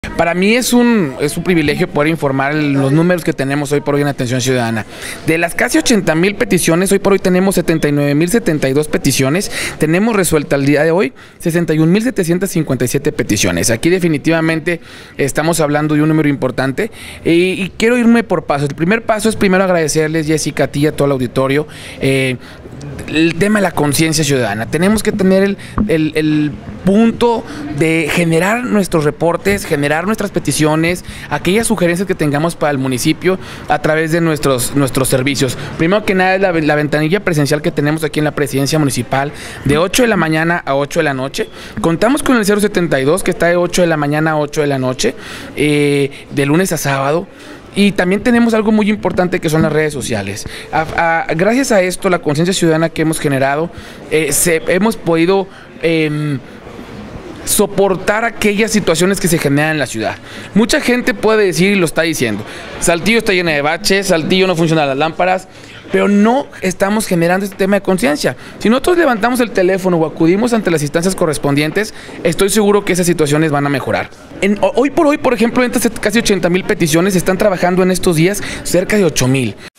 Para mí es un privilegio poder informar los números que tenemos hoy por hoy en Atención Ciudadana. De las casi 80,000 peticiones, hoy por hoy tenemos 79,072 peticiones. Tenemos resuelta al día de hoy 61,757 peticiones. Aquí definitivamente estamos hablando de un número importante y quiero irme por pasos. El primer paso es primero agradecerles, Jessica, a ti y a todo el auditorio, el tema de la conciencia ciudadana. Tenemos que tener el punto de generar nuestros reportes, generar nuestras peticiones, aquellas sugerencias que tengamos para el municipio a través de nuestros servicios. Primero que nada es la ventanilla presencial que tenemos aquí en la presidencia municipal de 8 de la mañana a 8 de la noche. Contamos con el 072 que está de 8 de la mañana a 8 de la noche, de lunes a sábado. Y también tenemos algo muy importante que son las redes sociales. Gracias a esto, la conciencia ciudadana que hemos generado, hemos podido soportar aquellas situaciones que se generan en la ciudad. Mucha gente puede decir, y lo está diciendo, Saltillo está lleno de baches, Saltillo no funcionan las lámparas, pero no estamos generando este tema de conciencia. Si nosotros levantamos el teléfono o acudimos ante las instancias correspondientes, estoy seguro que esas situaciones van a mejorar. Hoy por hoy, por ejemplo, en estas casi 80,000 peticiones, están trabajando en estos días cerca de 8,000.